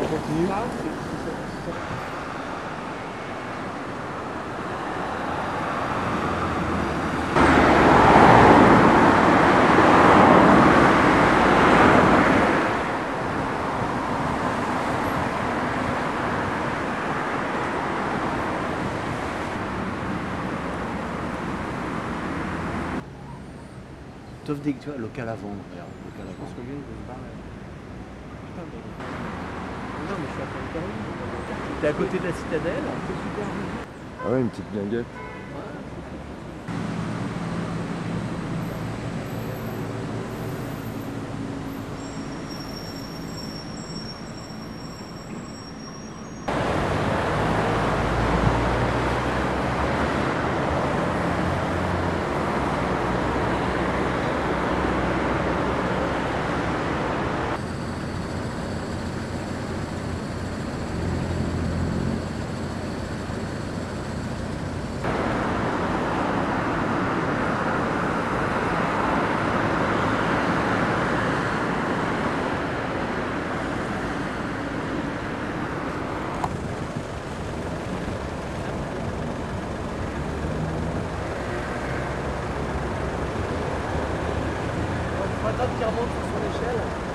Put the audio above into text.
continue. Sauf des tu vois, local à vendre, regarde, local à Je pense vendre. que lui, il veut se barrer. Putain, mais... Non, mais je suis à Paris. T'es à côté de la citadelle. C'est super vite. Ah ouais, une petite guinguette. Pas grave qui remonte sur son échelle.